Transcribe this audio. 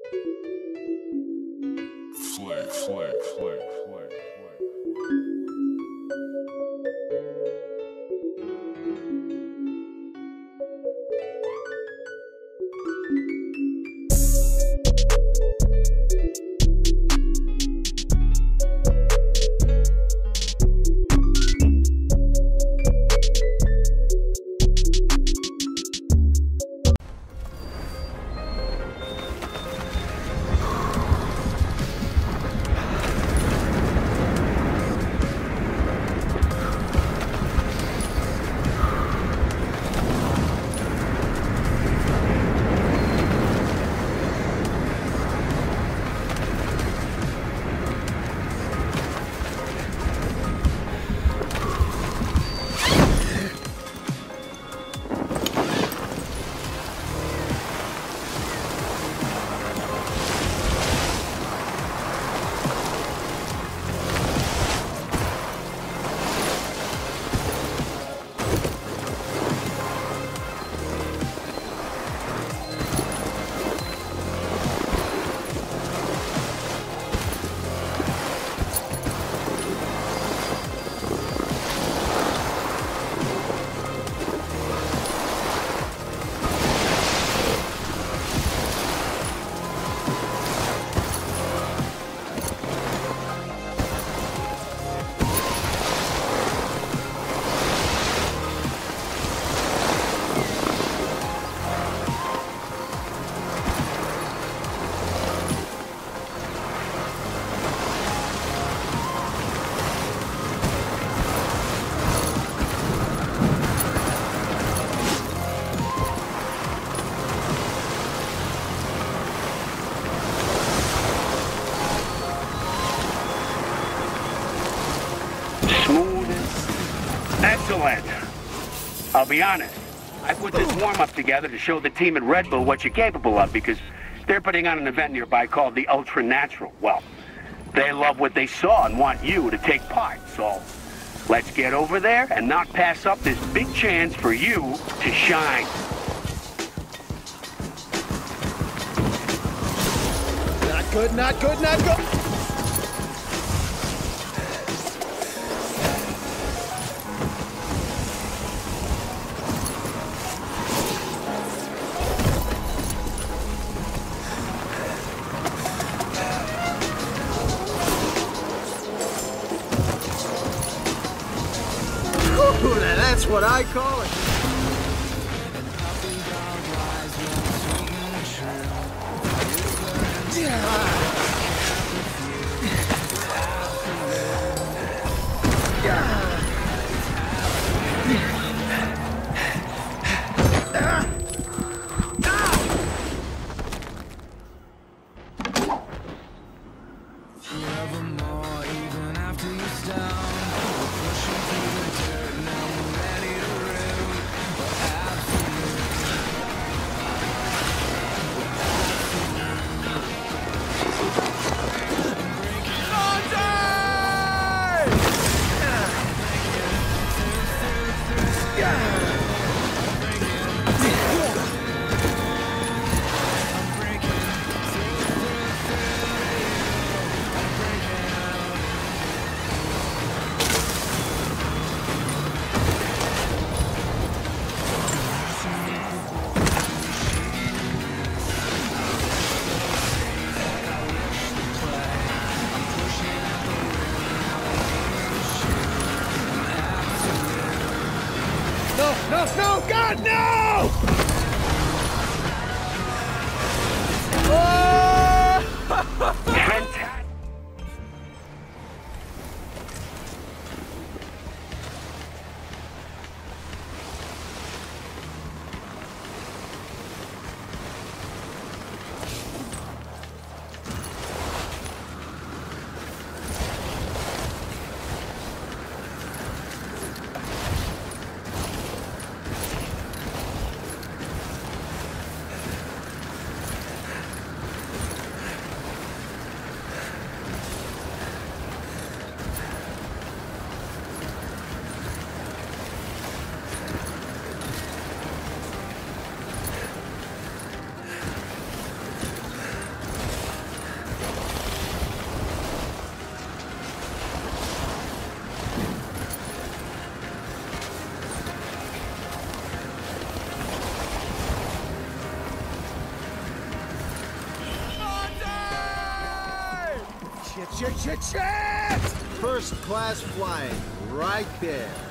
Flick. Excellent. I'll be honest, I put this warm-up together to show the team at Red Bull what you're capable of because they're putting on an event nearby called the Ultra Natural. Well, they love what they saw and want you to take part, so let's get over there and not pass up this big chance for you to shine. Not good. Ooh, now that's what I call it. No, God, no! Fantastic. Shit! First class flying, right there.